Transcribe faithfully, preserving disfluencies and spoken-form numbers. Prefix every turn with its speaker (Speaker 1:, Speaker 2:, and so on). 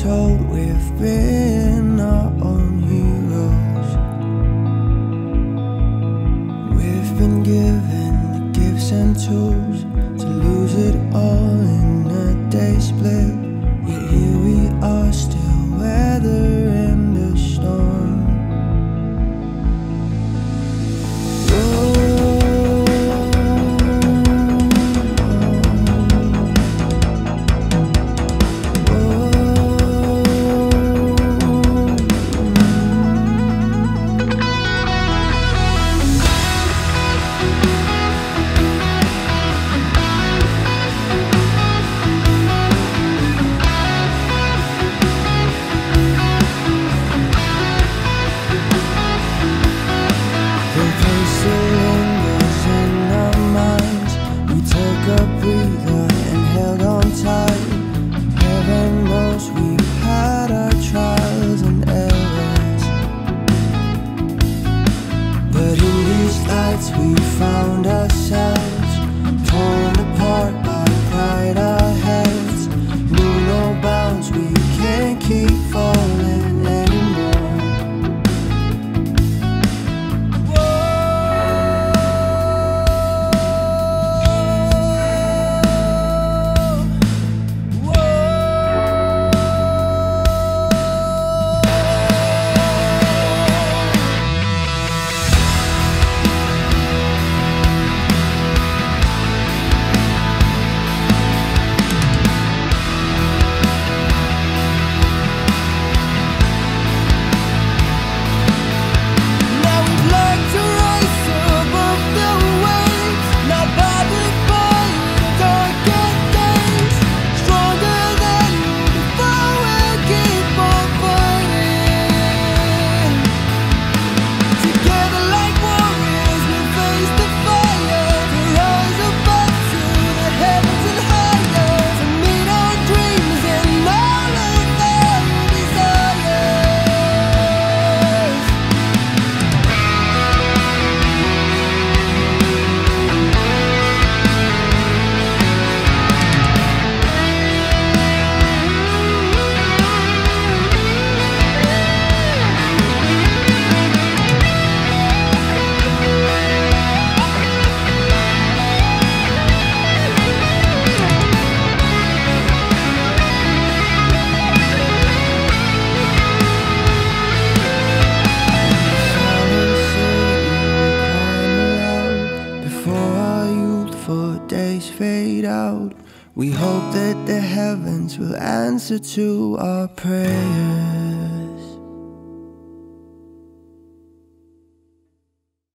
Speaker 1: told we've been our own heroes. We've been given the gifts and tools to lose it all in a day split. Yet here we are, still weathering the storm. We found ourselves torn apart by pride, our heads knew no bounds. We can't keep falling anymore. Whoa, days fade out. We hope that the heavens will answer to our prayers.